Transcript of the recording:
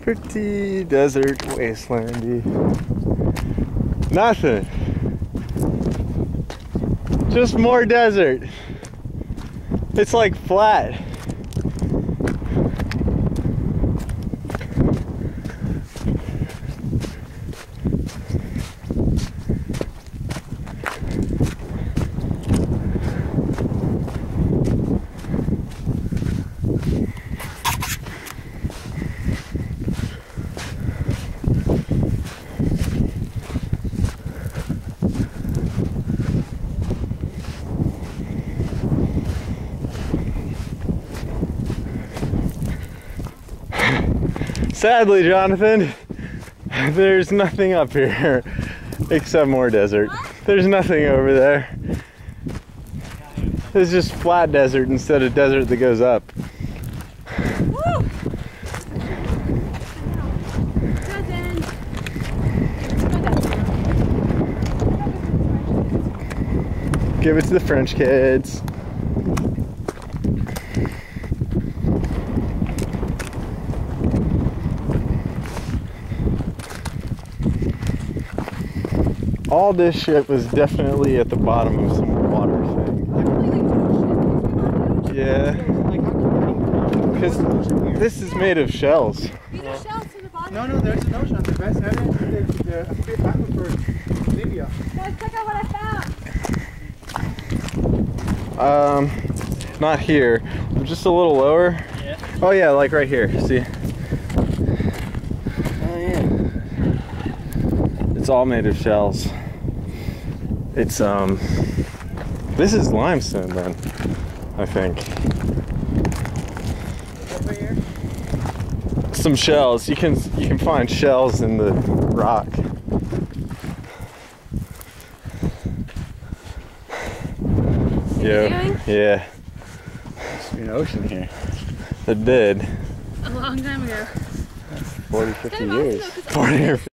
Pretty desert wastelandy. Nothing. Just more desert. It's like flat. Sadly, Jonathan, there's nothing up here except more desert. There's nothing over there. It's just flat desert instead of desert that goes up. Give it to the French kids. All this shit was definitely at the bottom of some water thing. Yeah. Because this is made of shells. These are shells in the bottom? No, there's an ocean. The best area is the aquifer in Libya. Guys, check out what I found. Not here. Just a little lower. Yeah. Oh yeah, like right here. See? Oh yeah. It's all made of shells. It's this is limestone then, I think. Over here. Some shells. You can find shells in the rock. Yeah. There's an ocean here. It did. A long time ago. 40, 50 Kind of years. awesome, though, 'cause 40 or